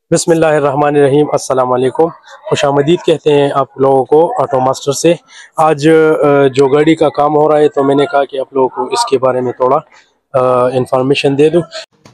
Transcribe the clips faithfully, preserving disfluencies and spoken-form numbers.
बिस्मिल्लाहिर्रहमानिर्रहीम। अस्सलाम वालेकुम। खुशामदीद कहते हैं आप लोगों को ऑटो मास्टर से। आज जो गाड़ी का काम हो रहा है तो मैंने कहा कि आप लोगों को इसके बारे में थोड़ा इंफॉर्मेशन दे दूं।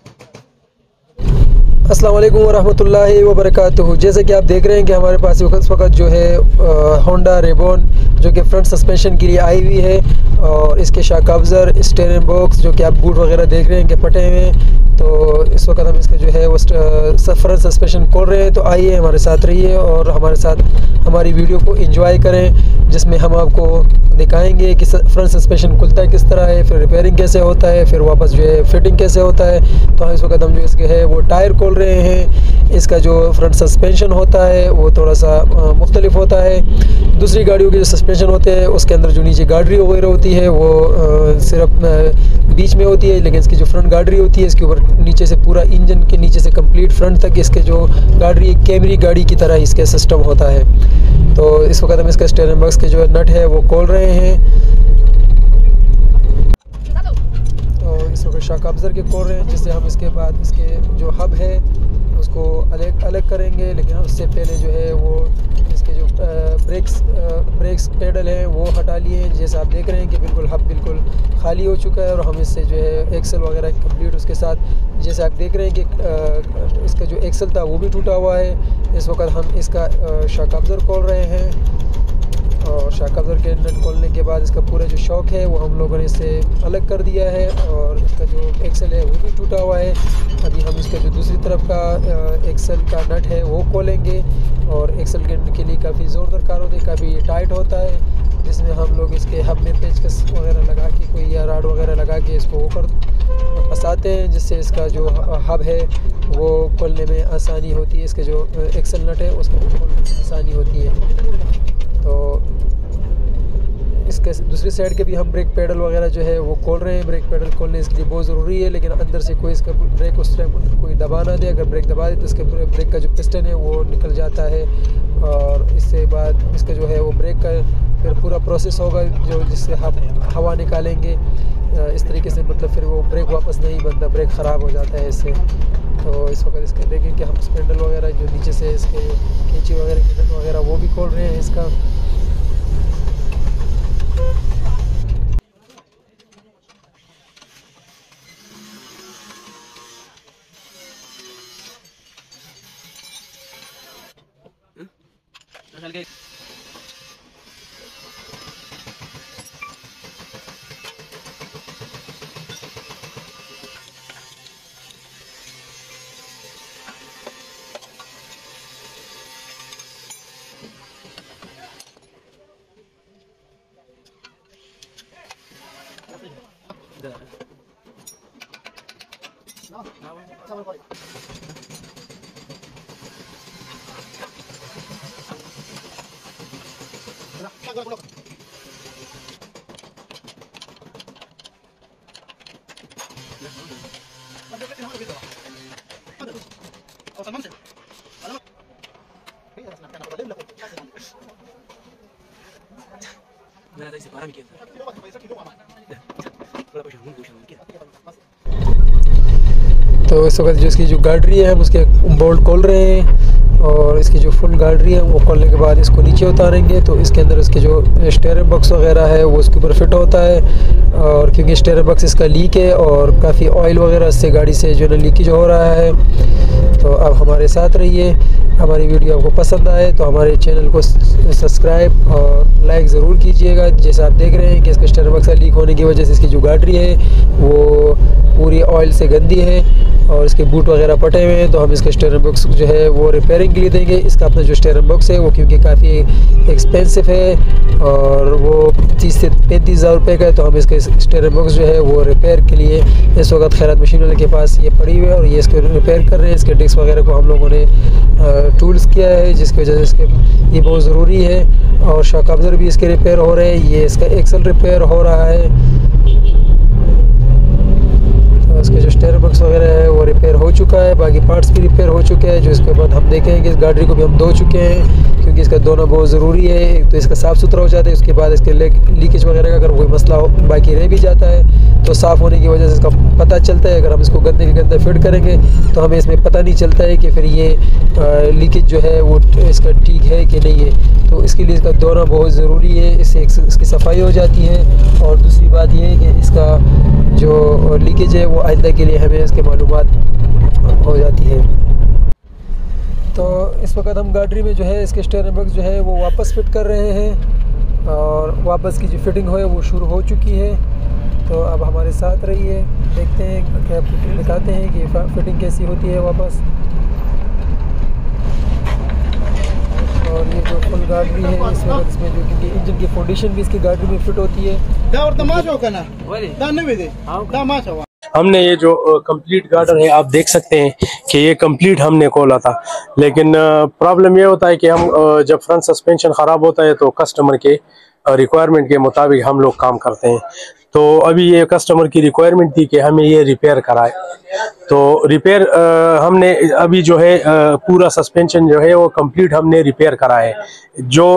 अस्सलाम वालेकुम वरहमतुल्लाहि वबरकातुहू। जैसे कि आप देख रहे हैं कि हमारे पास इस वक्त जो है होंडा रेबॉन जो कि फ्रंट सस्पेंशन के लिए आई हुई है, और इसके शॉक अब्जर, स्टीयरिंग बॉक्स जो कि आप बूट वगैरह देख रहे हैं कि फटे हुए हैं। तो इस वक्त हम इसका जो है वो फ्रंट सस्पेंशन खोल रहे हैं। तो आइए हमारे साथ रहिए और हमारे साथ हमारी वीडियो को एंजॉय करें, जिसमें हम आपको दिखाएंगे कि फ्रंट सस्पेंशन खुलता है किस तरह है, फिर रिपेयरिंग कैसे होता है, फिर वापस जो है फिटिंग कैसे होता है। तो इस वक्त हम जो इसके है वो टायर खोल रहे हैं। इसका जो फ्रंट सस्पेंशन होता है वो थोड़ा सा मुख्तलिफ होता है। दूसरी गाड़ियों के जो सस्पेंशन होते हैं उसके अंदर जो नीचे गाड़ी वगैरह होती है वो आ, सिर्फ आ, बीच में होती है, लेकिन इसकी जो फ्रंट गाड़ी होती है इसके ऊपर नीचे से पूरा इंजन के नीचे से कंप्लीट फ्रंट तक इसके जो गाड़ी कैमरी गाड़ी की तरह इसके सिस्टम होता है। तो इस वक्त हम इसका स्टीयरिंग बॉक्स के जो नट है वो खोल रहे हैं। तो इस वक्त शॉक अब्जर के खोल रहे हैं, जिससे हम इसके बाद इसके जो हब है उसको अलग अलग करेंगे। लेकिन उससे पहले जो है वो इसके जो ब्रेक्स ब्रेक्स पेडल हैं वो हटा लिए हैं। जैसे आप देख रहे हैं कि बिल्कुल हब बिल्कुल खाली हो चुका है, और हम इससे जो है एक्सल वगैरह कंप्लीट उसके साथ, जैसे आप देख रहे हैं कि इसका जो एक्सल था वो भी टूटा हुआ है। इस वक्त हम इसका शॉक अब्जर खोल रहे हैं, और शॉक अब्जर के नट खोलने के बाद इसका पूरा जो शॉक है वो हम लोगों ने इससे अलग कर दिया है, और इसका जो एक्सल है वो भी टूटा हुआ है। अभी हम इसका जो दूसरी तरफ का एक्सल का नट है वो खोलेंगे, और एक्सल के नट के लिए काफ़ी ज़ोर दरकार होती है, काफ़ी टाइट होता है, जिसमें हम लोग इसके हब में पेचकस वगैरह लगा के कोई या राड वगैरह लगा के इसको ऊपर फंसाते हैं, जिससे इसका जो हब है वो खोलने में आसानी होती है। इसके जो एक्सल नट है उसको खोलने में आसानी होती है। तो इसके दूसरी साइड के भी हम ब्रेक पेडल वगैरह जो है वो खोल रहे हैं। ब्रेक पेडल खोलने इसके लिए बहुत ज़रूरी है, लेकिन अंदर से कोई इसका ब्रेक उस टाइम कोई दबा ना दे। अगर ब्रेक दबा दे तो इसके ब्रेक का जो पिस्टन है वो निकल जाता है, और इससे बाद इसका जो है वो ब्रेक का फिर पूरा प्रोसेस होगा जो जिससे हम हवा निकालेंगे इस तरीके से, मतलब फिर वो ब्रेक वापस नहीं बनता, ब्रेक ख़राब हो जाता है इससे। तो इस वक्त इसके देखें कि हम स्पेंडल वगैरह जो नीचे से इसके कैंची वगैरह की नट वगैरह वो भी खोल रहे हैं इसका। तो इस वक्त जो इसकी जो गाड़ी है हम उसके बोल्ट खोल रहे हैं, और इसकी जो फुल गाड़ी है वो खोलने के बाद इसको नीचे उतारेंगे। तो इसके अंदर इसके जो स्टीयरिंग बॉक्स वगैरह है वो उसके ऊपर फिट होता है, और क्योंकि स्टीयरिंग बॉक्स इसका लीक है और काफ़ी ऑयल वगैरह इससे गाड़ी से जो है लीकेज हो रहा है। तो अब हमारे साथ रहिए। हमारी वीडियो आपको पसंद आए तो हमारे चैनल को सब्सक्राइब और लाइक ज़रूर कीजिएगा। जैसे आप देख रहे हैं कि इसका स्टीयरिंग बॉक्स लीक होने की वजह से इसकी जो गाड़ी है वो पूरी ऑयल से गंदी है, और इसके बूट वगैरह फटे हुए हैं। तो हम इसका स्टीयरिंग बॉक्स जो है वो रिपेयरिंग के लिए देंगे। इसका अपना जो स्टीयरिंग बॉक्स है वो क्योंकि काफ़ी एक्सपेंसिव है और वो तीस से पैंतीस हज़ार रुपये का है, तो हम इसके स्टीयरिंग बॉक्स जो है वो रिपेयर के लिए इस वक्त खैरात मशीन वाले के पास ये पड़ी हुई है, और ये इसको रिपेयर कर रहे हैं। इसके डिस्क वगैरह को हम लोगों ने टूल्स किया है, जिसकी वजह से इसके ये बहुत ज़रूरी है। और शॉक अब्जर भी इसके रिपेयर हो रहे हैं। ये इसका एक्सल रिपेयर हो रहा है। इसके जो स्टीयरिंग बॉक्स वगैरह है वो रिपेयर हो चुका है, बाकी पार्ट्स भी रिपेयर हो चुके हैं, जो इसके बाद हम देखेंगे। इस गाड़ी को भी हम धो चुके हैं, क्योंकि इसका धोना बहुत ज़रूरी है। एक तो इसका साफ़ सुथरा हो जाता है, उसके बाद इसके लीकेज वगैरह का अगर कोई मसला हो बाकी रह भी जाता है तो साफ़ होने की वजह से इसका पता चलता है। अगर हम इसको गंदे के गंदे फिट करेंगे तो हमें इसमें पता नहीं चलता है कि फिर ये लीकेज जो है वो इसका ठीक है कि नहीं है। तो इसके लिए इसका धोना बहुत ज़रूरी है, इससे इसकी सफाई हो जाती है। और दूसरी बात ये है कि इसका जो लीकेज है वो आइंदा के लिए हमें इसके मालूमात हो जाती है। तो इस वक्त हम गाड़ी में जो है इसके स्टीयरिंग बॉक्स जो है वो वापस फिट कर रहे हैं और वापस की जो फिटिंग हो है वो शुरू हो चुकी है। तो अब हमारे साथ रहिए, देखते हैं क्या फिटिंग दिखाते हैं कि फिटिंग कैसी होती है वापस। और ये जो फुल गाड़ी है इस वक्त इसमें जो कि इंजन की फाउंडेशन भी इसकी गाड़ी में फिट होती है। हमने ये जो कंप्लीट गार्डर है आप देख सकते हैं कि ये कंप्लीट हमने खोला था, लेकिन प्रॉब्लम ये होता है कि हम जब फ्रंट सस्पेंशन ख़राब होता है तो कस्टमर के रिक्वायरमेंट के मुताबिक हम लोग काम करते हैं। तो अभी ये कस्टमर की रिक्वायरमेंट थी कि हमें ये रिपेयर कराए, तो रिपेयर हमने अभी जो है पूरा सस्पेंशन जो है वो कंप्लीट हमने रिपेयर कराया है। जो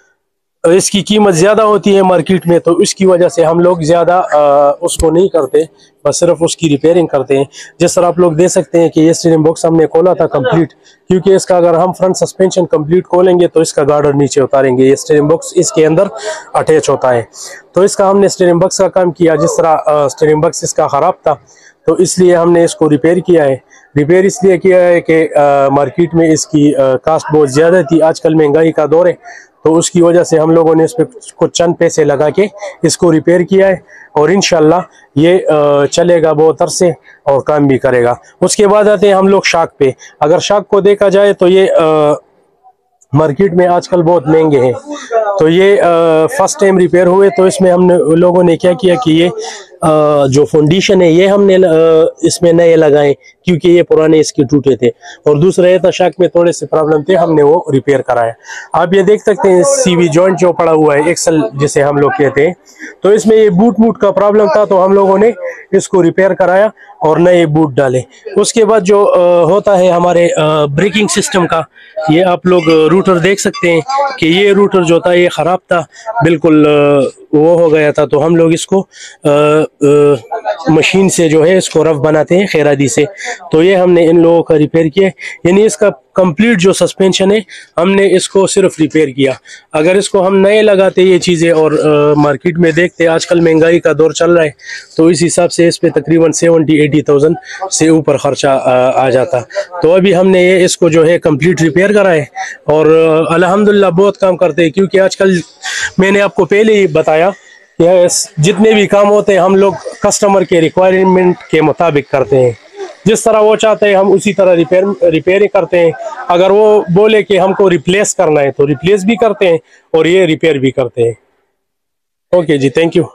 इसकी कीमत ज़्यादा होती है मार्केट में, तो इसकी वजह से हम लोग ज़्यादा उसको नहीं करते, बस सिर्फ उसकी रिपेयरिंग करते हैं। जिस तरह आप लोग देख सकते हैं कि ये स्टीयरिंग बॉक्स हमने खोला था कंप्लीट, क्योंकि इसका अगर हम फ्रंट सस्पेंशन कंप्लीट खोलेंगे तो इसका गार्डर नीचे उतारेंगे। ये स्टीयरिंग बॉक्स इसके अंदर अटैच होता है, तो इसका हमने स्टीयरिंग बॉक्स का काम किया। जिस तरह स्टीयरिंग बॉक्स इसका ख़राब था तो इसलिए हमने इसको रिपेयर किया है। रिपेयर इसलिए किया है कि मार्केट में इसकी कास्ट बहुत ज़्यादा थी, आजकल महंगाई का दौर है, तो उसकी वजह से हम लोगों ने इस पर कुछ चंद पैसे लगा के इसको रिपेयर किया है। और इंशाल्लाह ये चलेगा बहुत अरसे और काम भी करेगा। उसके बाद आते हैं हम लोग शाक पे। अगर शाक को देखा जाए तो ये मार्केट में आजकल बहुत महंगे हैं, तो ये फर्स्ट टाइम रिपेयर हुए। तो इसमें हमने लोगों ने क्या किया कि ये आ, जो फाउंडेशन है ये हमने आ, इसमें नए लगाए, क्योंकि ये पुराने इसके टूटे थे। और दूसरा ये था शाक में थोड़े से प्रॉब्लम थे, हमने वो रिपेयर कराया। आप ये देख सकते हैं सीवी जॉइंट जो पड़ा हुआ है, एक्सल जिसे हम लोग कहते हैं, तो इसमें ये बूट बूट का प्रॉब्लम था, तो हम लोगों ने इसको रिपेयर कराया और नए बूट डाले। उसके बाद जो आ, होता है हमारे ब्रेकिंग सिस्टम का, ये आप लोग रूटर देख सकते हैं कि ये रूटर जो था ये ख़राब था, बिल्कुल वो हो गया था। तो हम लोग इसको आ, आ, मशीन से जो है इसको रफ बनाते हैं खैरादी से, तो ये हमने इन लोगों का रिपेयर किया। यानी इसका कंप्लीट जो सस्पेंशन है हमने इसको सिर्फ रिपेयर किया। अगर इसको हम नए लगाते ये चीज़ें और आ, मार्केट में देखते, आजकल महंगाई का दौर चल रहा है, तो इस हिसाब से इस पे तकरीबन सेवेंटी एटी थाउजेंड से ऊपर खर्चा आ, आ जाता। तो अभी हमने ये इसको जो है कंप्लीट रिपेयर करा है और अल्हम्दुलिल्लाह बहुत काम करते हैं। क्योंकि आजकल मैंने आपको पहले ही बताया कि जितने भी काम होते हैं हम लोग कस्टमर के रिक्वायरमेंट के मुताबिक करते हैं। जिस तरह वो चाहते हैं हम उसी तरह रिपेयर रिपेयरिंग करते हैं। अगर वो बोले कि हमको रिप्लेस करना है तो रिप्लेस भी करते हैं और ये रिपेयर भी करते हैं। ओके जी, थैंक यू।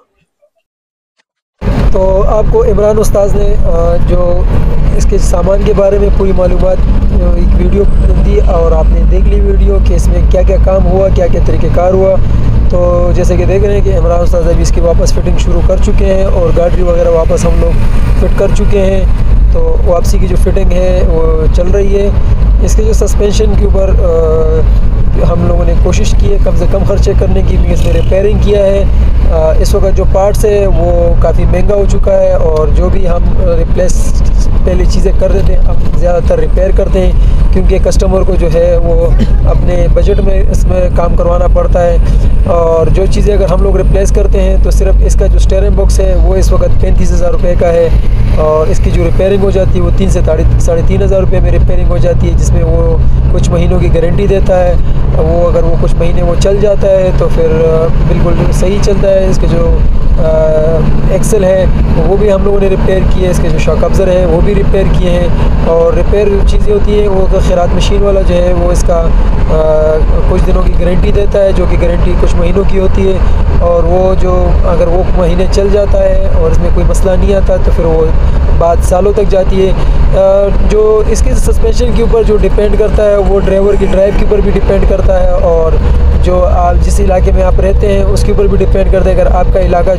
तो आपको इमरान उस्ताद ने जो इसके सामान के बारे में पूरी मालूमात एक वीडियो दी और आपने देख ली वीडियो कि इसमें क्या क्या काम हुआ, क्या क्या तरीक़ेकार हुआ। तो जैसे कि देख रहे हैं कि इमरान उस्ताद अभी इसकी वापस फिटिंग शुरू कर चुके हैं और गाड़ी वगैरह वापस हम लोग फिट कर चुके हैं। तो वापसी की जो फिटिंग है वो चल रही है। इसके जो सस्पेंशन के ऊपर हम लोगों ने कोशिश की है कम से कम खर्चे करने की, भी इसमें रिपेयरिंग किया है। इस वक्त जो पार्ट्स है वो काफ़ी महंगा हो चुका है और जो भी हम रिप्लेस पहले चीज़ें कर रहे थे अब ज़्यादातर रिपेयर करते हैं, क्योंकि कस्टमर को जो है वो अपने बजट में इसमें काम करवाना पड़ता है। और जो चीज़ें अगर हम लोग रिप्लेस करते हैं तो सिर्फ इसका जो स्टीयरिंग बॉक्स है वो इस वक्त पैंतीस हज़ार रुपये का है और इसकी जो रिपेयरिंग हो जाती है वो तीन से साढ़े साढ़े तीन हज़ार रुपये में रिपेयरिंग हो जाती है, जिसमें वो कुछ महीनों की गारंटी देता है। वो अगर वो कुछ महीने वो चल जाता है तो फिर बिल्कुल सही चलता है। इसके जो एक्सल है वो भी हम लोगों ने रिपेयर किए, इसके जो शॉक अब्ज़र है वो भी रिपेयर किए हैं। और रिपेयर चीज़ें होती हैं वो खैरात मशीन वाला जो है वो इसका आ, कुछ दिनों की गारंटी देता है, जो कि गारंटी कुछ महीनों की होती है। और वो जो अगर वो महीने चल जाता है और इसमें कोई मसला नहीं आता तो फिर वो बात सालों तक जाती है। आ, जो इसके सस्पेंशन के ऊपर जो डिपेंड करता है वो ड्राइवर की ड्राइव के ऊपर भी डिपेंड करता है और जो आप जिस इलाके में आप रहते हैं उसके ऊपर भी डिपेंड करता है। अगर आपका इलाका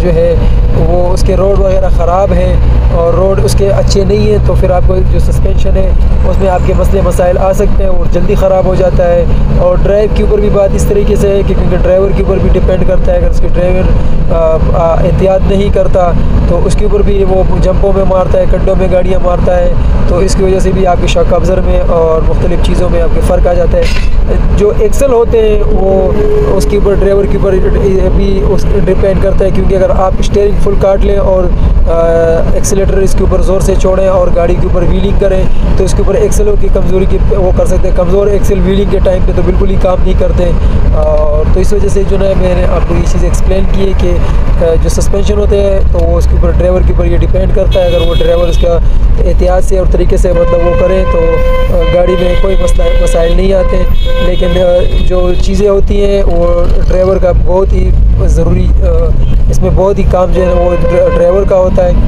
जो है वो उसके रोड वगैरह ख़राब हैं और रोड उसके अच्छे नहीं हैं, तो फिर आपको जो सस्पेंशन है उसमें आपके मसले मसाइल आ सकते हैं और जल्दी ख़राब हो जाता है। और ड्राइव के ऊपर भी बात इस तरीके से है कि क्योंकि ड्राइवर के ऊपर भी डिपेंड करता है, अगर उसके ड्राइवर एहतियात नहीं करता तो उसके ऊपर भी वो जंपों में मारता है, खड्डों में गाड़ियाँ मारता है, तो इसकी वजह से भी आपके शॉक अब्ज़र में और मुख्तलिफ़ चीज़ों में आपके फ़र्क आ जाता है। जो एक्सल होते हैं वो उसके ऊपर ड्राइवर के ऊपर भी उस डिपेंड करता है, क्योंकि अगर आप स्टीयरिंग फुल काट लें और एक्सीलेटर इसके ऊपर ज़ोर से छोड़ें और गाड़ी के ऊपर व्हीलिंग करें तो इसके ऊपर एक्सलों की कमज़ोरी की वो कर सकते हैं। कमज़ोर एक्सल व्हीलिंग के टाइम पे तो बिल्कुल ही काम नहीं करते, और तो इस वजह से जो है मैंने आपको ये चीज़ एक्सप्लेन की है कि जो सस्पेंशन होते हैं तो वो उसके ऊपर ड्राइवर के ऊपर ये डिपेंड करता है। अगर वो ड्राइवर उसका एहतियात से और तरीके से मतलब वो करें तो गाड़ी में कोई मसला मसाइल नहीं आते, लेकिन जो चीज़ें होती हैं वो ड्राइवर का बहुत ही ज़रूरी, इसमें बहुत ही काम जो है वो ड्राइवर का होता है।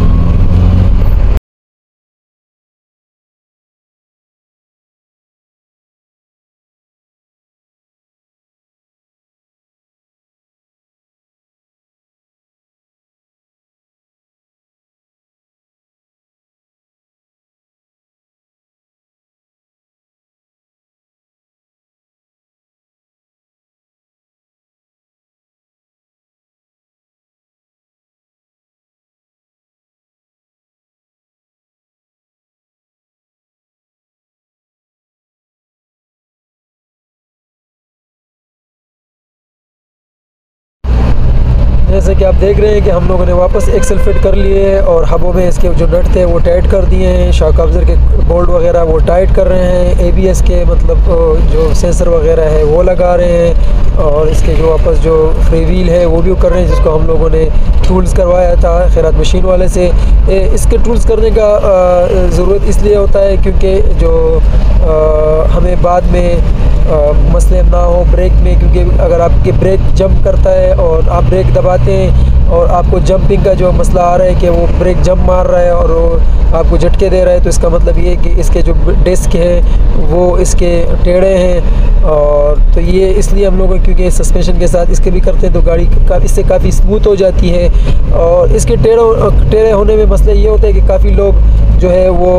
जैसे कि आप देख रहे हैं कि हम लोगों ने वापस एक्सल फिट कर लिए है और हबों में इसके जो नट थे वो टाइट कर दिए हैं, शॉक अब्ज़र के बोल्ट वगैरह वो टाइट कर रहे हैं, एबीएस के मतलब जो सेंसर वगैरह है वो लगा रहे हैं, और इसके जो वापस जो फ्री व्हील है वो भी कर रहे हैं, जिसको हम लोगों ने टूल्स करवाया था खैरात मशीन वाले से। इसके टूल्स करने का ज़रूरत इसलिए होता है क्योंकि जो हमें बाद में मसले ना हो ब्रेक में, क्योंकि अगर आपके ब्रेक जंप करता है और आप ब्रेक दबाते हैं और आपको जंपिंग का जो मसला आ रहा है कि वो ब्रेक जंप मार रहा है और वो आपको झटके दे रहा है, तो इसका मतलब ये है कि इसके जो डिस्क है वो इसके टेढ़े हैं। और तो ये इसलिए हम लोग क्योंकि सस्पेंशन के साथ इसके भी करते हैं तो गाड़ी का इससे काफ़ी स्मूथ हो जाती है। और इसके टेढ़े टेढ़े होने में मसला ये होता है कि काफ़ी लोग जो है वो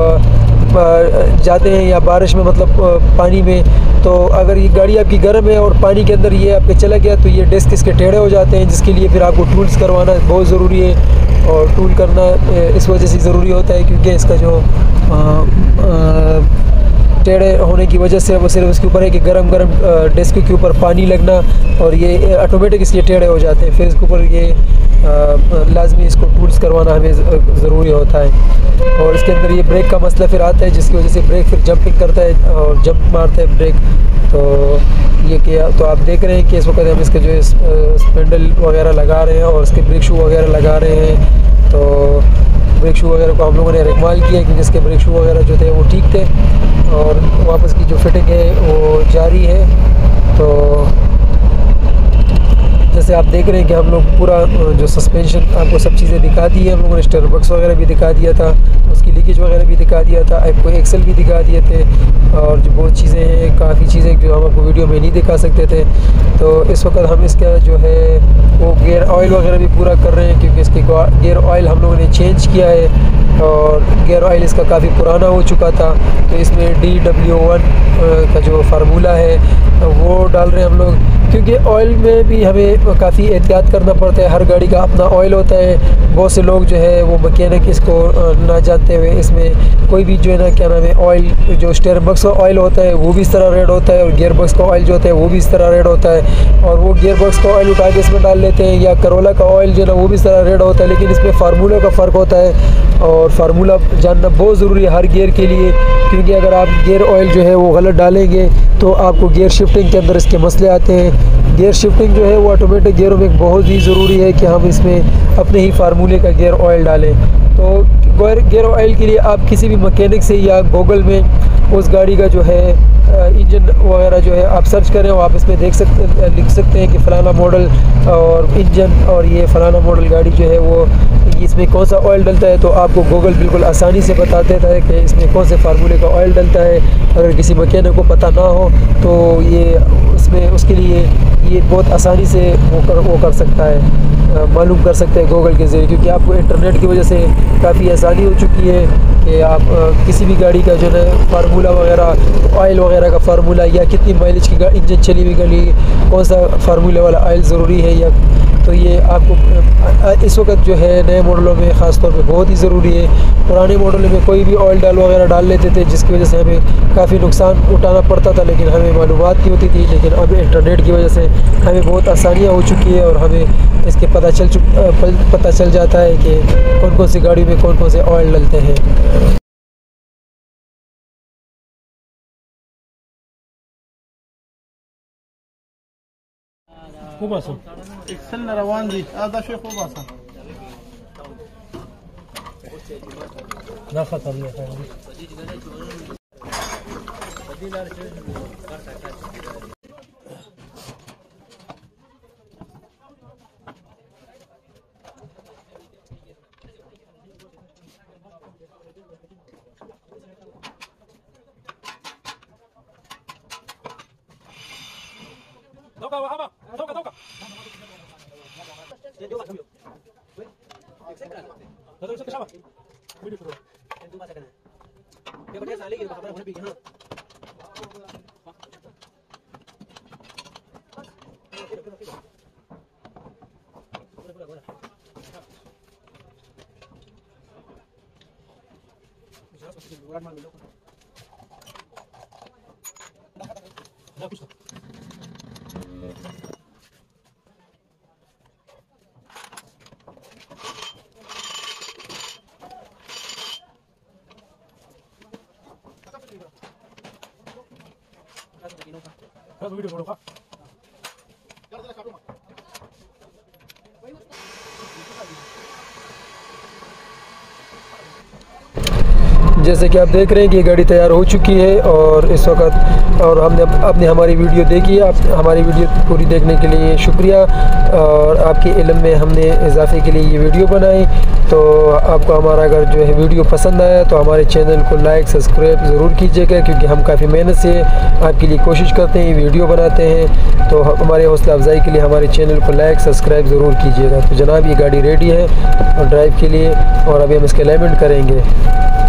जाते हैं या बारिश में मतलब पानी में, तो अगर ये गाड़ी आपकी गर्म है और पानी के अंदर ये आपके चला गया तो ये डिस्क इसके टेढ़े हो जाते हैं, जिसके लिए फिर आपको टूल्स करवाना बहुत ज़रूरी है। और टूल करना इस वजह से ज़रूरी होता है क्योंकि इसका जो आ, आ, टेढ़े होने की वजह से वो सिर्फ उसके ऊपर है कि गरम गरम डिस्क के ऊपर पानी लगना और ये ऑटोमेटिक इसलिए टेढ़े हो जाते हैं, फिर इसके ऊपर ये लाजमी इसको टूल्स करवाना हमें ज़रूरी होता है। और इसके अंदर ये ब्रेक का मसला फिर आता है जिसकी वजह से ब्रेक फिर जंपिंग करता है और जंप मारता है ब्रेक। तो ये किया तो आप देख रहे हैं कि इस वक्त हम इसके जो स्पेंडल वगैरह लगा रहे हैं और इसके ब्रेक शू वगैरह लगा रहे हैं। तो ब्रेक शू वगैरह को हम लोगों ने रिकमाल किया क्योंकि इसके ब्रेक शू वगैरह जो थे वो ठीक थे और वापस की जो फिटिंग है वो जारी है। तो जैसे आप देख रहे हैं कि हम लोग पूरा जो सस्पेंशन आपको सब चीज़ें दिखा दी है, हम लोगों ने स्टेयर बॉक्स वगैरह भी दिखा दिया था, उसकी लीकेज वगैरह भी दिखा दिया था, आपको एक्सेल भी दिखा दिए थे और जो बहुत चीज़ें हैं काफ़ी चीज़ें जो हम आपको वीडियो में नहीं दिखा सकते थे। तो इस वक्त हम इसका जो है वो गियर ऑयल वगैरह भी पूरा कर रहे हैं क्योंकि इसके गियर ऑयल हम लोगों ने चेंज किया है और गियर ऑयल इसका काफ़ी पुराना हो चुका था। तो इसमें डी डब्ल्यू वन का जो फार्मूला है वो डाल रहे हैं हम लोग, क्योंकि ऑयल में भी हमें काफ़ी एहतियात करना पड़ता है। हर गाड़ी का अपना ऑयल होता है, बहुत से लोग जो है वो मैकेनिक इसको ना जानते हुए इसमें कोई भी जो है ना क्या नाम है ऑयल जो स्टीयरिंग बॉक्स का ऑयल होता है वो भी इस तरह रेड होता है और गियर बॉक्स का ऑयल जो होता है वो भी इस तरह रेड होता है और वो गियर बॉक्स का ऑयल उठा के इसमें डाल लेते हैं, या करोला का ऑयल जो है ना वो भी इस तरह रेड होता है। लेकिन इसमें फार्मूला का फ़र्क होता है और फार्मूला जानना बहुत ज़रूरी है हर गियर के लिए, क्योंकि अगर आप गियर ऑयल जो है वो गलत डालेंगे तो आपको गियर शिफ्टिंग के अंदर इसके मसले आते हैं। गियर शिफ्टिंग जो है वो ऑटोमेटिक गियरों में बहुत ही ज़रूरी है कि हम इसमें अपने ही फार्मूले का गियर ऑयल डालें। तो गियर ऑयल के लिए आप किसी भी मैकेनिक से या गूगल में उस गाड़ी का जो है इंजन वगैरह जो है आप सर्च करें और आप इसमें देख सकते लिख सकते हैं कि फ़लाना मॉडल और इंजन और ये फ़लाना मॉडल गाड़ी जो है वो इसमें कौन सा ऑयल डलता है, तो आपको गूगल बिल्कुल आसानी से बता देता है कि इसमें कौन से फार्मूले का ऑयल डलता है। अगर किसी मैकेनिक को पता ना हो तो ये इसमें उसके लिए ये बहुत आसानी से वो कर वो कर सकता है, मालूम कर सकते हैं गूगल के ज़रिए, क्योंकि आपको इंटरनेट की वजह से काफ़ी आसानी हो चुकी है कि आप किसी भी गाड़ी का जो है फार्मूला वगैरह, ऑयल वगैरह का फार्मूला, या कितनी माइलेज की इंजन चली हुई गाड़ी, कौन सा फार्मूले वाला ऑयल ज़रूरी है, या तो ये आपको इस वक्त जो है नए मॉडलों में ख़ास तौर पे बहुत ही ज़रूरी है। पुराने मॉडलों में कोई भी ऑयल डाल वगैरह डाल लेते थे, जिसकी वजह से हमें काफ़ी नुकसान उठाना पड़ता था, लेकिन हमें मालूमात नहीं होती थी। लेकिन अब इंटरनेट की वजह से हमें बहुत आसानियाँ हो चुकी है और हमें इसके पता चल चुक पता चल जाता है कि कौन कौन सी गाड़ी में कौन कौन से ऑयल डलते हैं। وباسو السنة روان دي هذا شيء وباسا لا خطر يا اخي توقع وهبه توقع توقع هذا وش كشافه وين يفرق انتوا ما سكننا يا بدي اسال عليك خبر هنا بيجي هنا لا كوش هذا فيديو بروحه जैसे कि आप देख रहे हैं कि ये गाड़ी तैयार हो चुकी है और इस वक्त, और हमने आपने हमारी वीडियो देखी है। आप हमारी वीडियो पूरी देखने के लिए शुक्रिया, और आपके इल्म में हमने इजाफे के लिए ये वीडियो बनाई। तो आपको हमारा अगर जो है वीडियो पसंद आया तो हमारे चैनल को लाइक सब्सक्राइब ज़रूर कीजिएगा, क्योंकि हम काफ़ी मेहनत से आपके लिए कोशिश करते हैं, वीडियो बनाते हैं। तो हमारे हौसला अफजाई के लिए हमारे चैनल को लाइक सब्सक्राइब ज़रूर कीजिएगा। तो जनाब ये गाड़ी रेडी है और ड्राइव के लिए, और अभी हम इसके अलाइनमेंट करेंगे।